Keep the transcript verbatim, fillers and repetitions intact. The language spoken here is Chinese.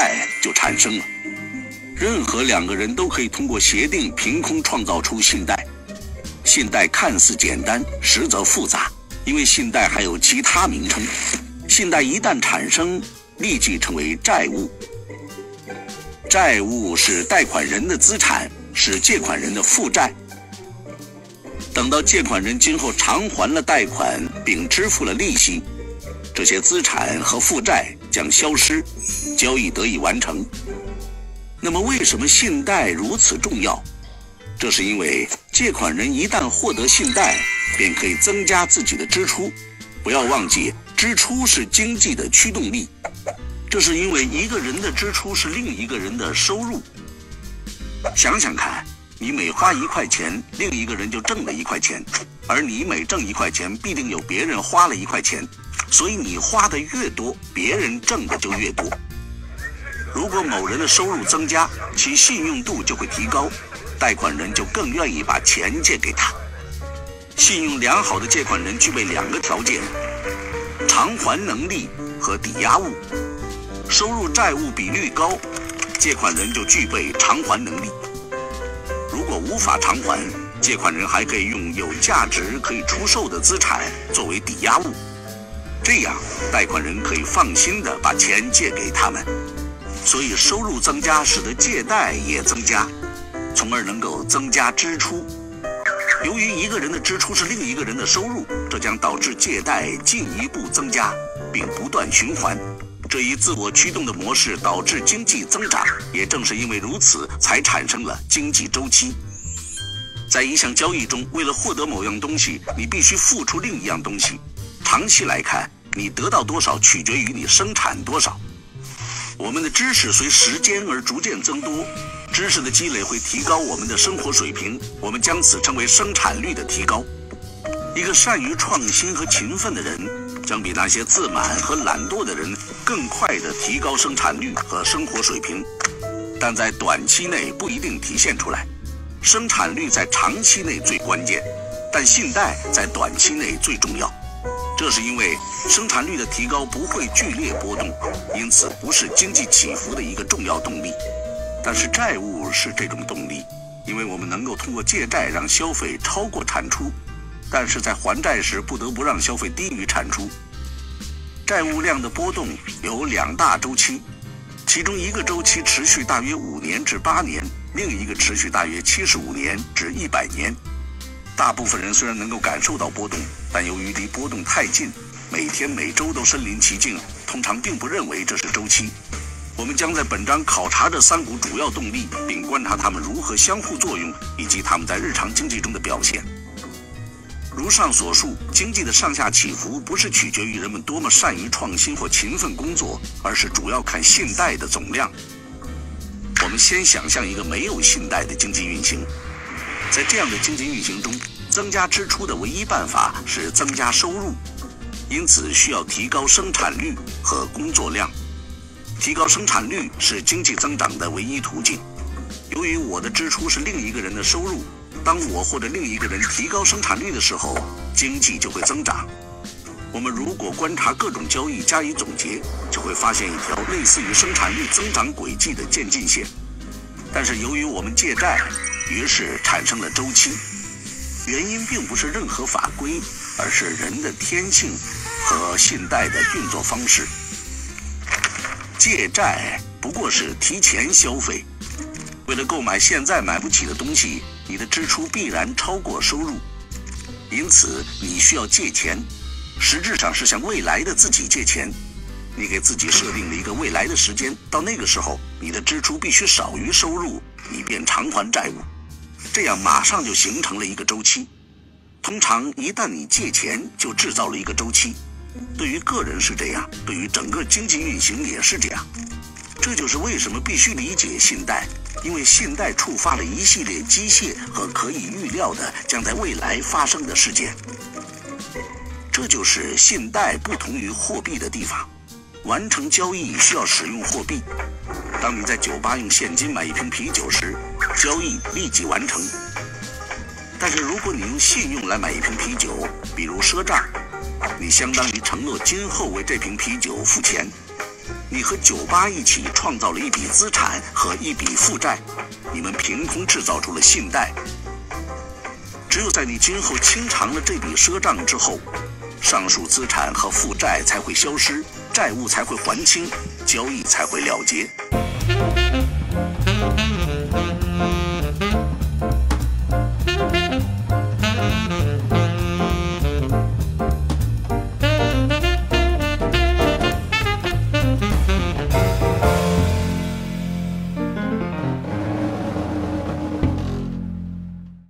贷就产生了。任何两个人都可以通过协定凭空创造出信贷。信贷看似简单，实则复杂，因为信贷还有其他名称。信贷一旦产生，立即成为债务。债务是贷款人的资产，是借款人的负债。等到借款人今后偿还了贷款并支付了利息，这些资产和负债将消失，交易得以完成。那么为什么信贷如此重要？这是因为借款人一旦获得信贷，便可以增加自己的支出。不要忘记，支出是经济的驱动力。这是因为一个人的支出是另一个人的收入。想想看，你每花一块钱，另一个人就挣了一块钱，而你每挣一块钱，必定有别人花了一块钱，所以你花的越多，别人挣的就越多。如果某人的收入增加，其信用度就会提高，贷款人就更愿意把钱借给他。信用良好的借款人具备两个条件：偿还能力和抵押物。收入债务比率高，借款人就具备偿还能力。如果无法偿还，借款人还可以用有价值可以出售的资产作为抵押物，这样贷款人可以放心地把钱借给他们。所以收入增加使得借贷也增加，从而能够增加支出。由于一个人的支出是另一个人的收入，这将导致借贷进一步增加，并不断循环。这一自我驱动的模式导致经济增长，也正是因为如此，才产生了经济周期。在一项交易中，为了获得某样东西，你必须付出另一样东西。长期来看，你得到多少取决于你生产多少。我们的知识随时间而逐渐增多，知识的积累会提高我们的生活水平，我们将此称为生产率的提高。一个善于创新和勤奋的人，将比那些自满和懒惰的人更快地提高生产率和生活水平，但在短期内不一定体现出来。生产率在长期内最关键，但信贷在短期内最重要。这是因为生产率的提高不会剧烈波动，因此不是经济起伏的一个重要动力。但是债务是这种动力，因为我们能够通过借债让消费超过产出，但是在还债时不得不让消费低于产出。债务量的波动有两大周期，其中一个周期持续大约五年至八年，另一个持续大约七十五年至一百年。大部分人虽然能够感受到波动，但由于离波动太近，每天每周都身临其境，通常并不认为这是周期。我们将在本章考察这三股主要动力，并观察它们如何相互作用，以及它们在日常经济中的表现。如上所述，经济的上下起伏不是取决于人们多么善于创新或勤奋工作，而是主要看信贷的总量。我们先想象一个没有信贷的经济运行，在这样的经济运行中，增加支出的唯一办法是增加收入，因此需要提高生产率和工作量。提高生产率是经济增长的唯一途径。由于我的支出是另一个人的收入，当我或者另一个人提高生产率的时候，经济就会增长。我们如果观察各种交易加以总结，就会发现一条类似于生产率增长轨迹的渐进线。但是由于我们借债，于是产生了周期。原因并不是任何法规，而是人的天性和信贷的运作方式。借债不过是提前消费，为了购买现在买不起的东西，你的支出必然超过收入，因此你需要借钱，实质上是向未来的自己借钱。你给自己设定了一个未来的时间，到那个时候你的支出必须少于收入，以便偿还债务，这样马上就形成了一个周期。通常一旦你借钱，就制造了一个周期。对于个人是这样，对于整个经济运行也是这样。这就是为什么必须理解信贷，因为信贷触发了一系列机械和可以预料的将在未来发生的事件。这就是信贷不同于货币的地方。完成交易需要使用货币。当你在酒吧用现金买一瓶啤酒时，交易立即完成。但是如果你用信用来买一瓶啤酒，比如赊账，你相当于承诺今后为这瓶啤酒付钱。 你和酒吧一起创造了一笔资产和一笔负债，你们凭空制造出了信贷。只有在你今后清偿了这笔赊账之后，上述资产和负债才会消失，债务才会还清，交易才会了结。